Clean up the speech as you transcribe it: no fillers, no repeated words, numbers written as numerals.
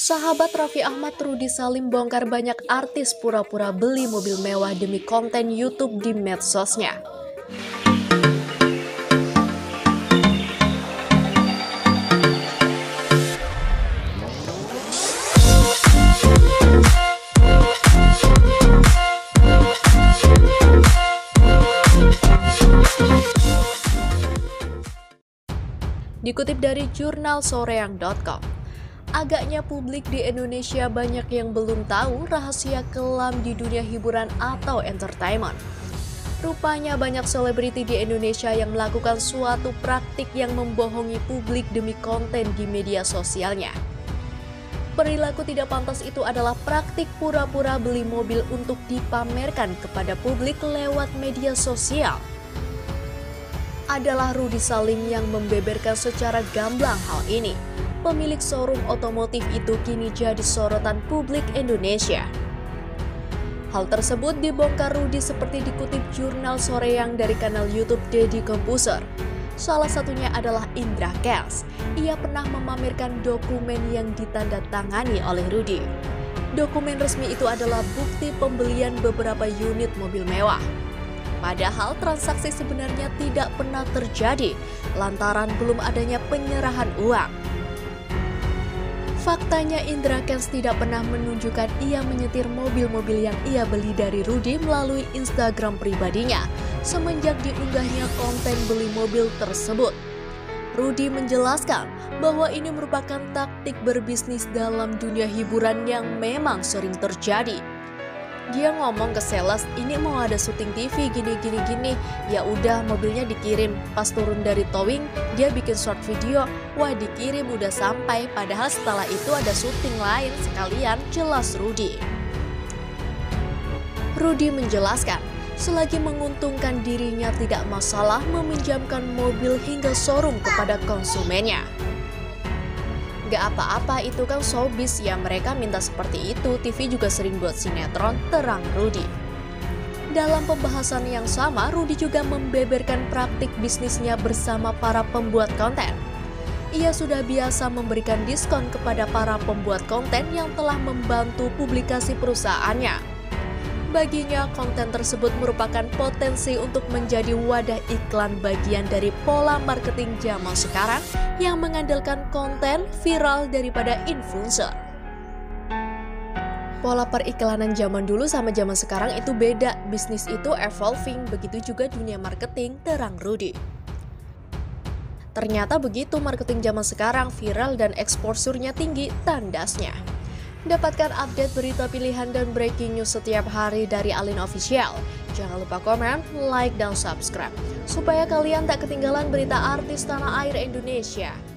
Sahabat Raffi Ahmad Rudy Salim bongkar banyak artis pura-pura beli mobil mewah demi konten YouTube di medsosnya. Dikutip dari jurnal soreang.com, agaknya publik di Indonesia banyak yang belum tahu rahasia kelam di dunia hiburan atau entertainment. Rupanya banyak selebriti di Indonesia yang melakukan suatu praktik yang membohongi publik demi konten di media sosialnya. Perilaku tidak pantas itu adalah praktik pura-pura beli mobil untuk dipamerkan kepada publik lewat media sosial. Adalah Rudy Salim yang membeberkan secara gamblang hal ini. Pemilik showroom otomotif itu kini jadi sorotan publik Indonesia. Hal tersebut dibongkar Rudy seperti dikutip jurnal Soreang dari kanal YouTube Deddy Komposer. Salah satunya adalah Indra Kents. Ia pernah memamerkan dokumen yang ditandatangani oleh Rudy. Dokumen resmi itu adalah bukti pembelian beberapa unit mobil mewah. Padahal transaksi sebenarnya tidak pernah terjadi lantaran belum adanya penyerahan uang. Faktanya Indra Kents tidak pernah menunjukkan ia menyetir mobil-mobil yang ia beli dari Rudy melalui Instagram pribadinya semenjak diunggahnya konten beli mobil tersebut. Rudy menjelaskan bahwa ini merupakan taktik berbisnis dalam dunia hiburan yang memang sering terjadi. Dia ngomong ke sales, ini mau ada syuting TV gini. Ya udah mobilnya dikirim. Pas turun dari towing, dia bikin short video. Wah dikirim udah sampai. Padahal setelah itu ada syuting lain sekalian, jelas Rudy. Rudy menjelaskan, selagi menguntungkan dirinya tidak masalah meminjamkan mobil hingga showroom kepada konsumennya. Gak apa-apa, itu kan showbiz ya, mereka minta seperti itu, TV juga sering buat sinetron, terang Rudy. Dalam pembahasan yang sama, Rudy juga membeberkan praktik bisnisnya bersama para pembuat konten. Ia sudah biasa memberikan diskon kepada para pembuat konten yang telah membantu publikasi perusahaannya. Baginya, konten tersebut merupakan potensi untuk menjadi wadah iklan bagian dari pola marketing zaman sekarang yang mengandalkan konten viral daripada influencer. Pola periklanan zaman dulu sama zaman sekarang itu beda, bisnis itu evolving, begitu juga dunia marketing, terang Rudy. Ternyata begitu marketing zaman sekarang, viral dan exposure-nya tinggi, tandasnya. Dapatkan update berita pilihan dan breaking news setiap hari dari Alin Official. Jangan lupa komen, like, dan subscribe supaya kalian tak ketinggalan berita artis tanah air Indonesia.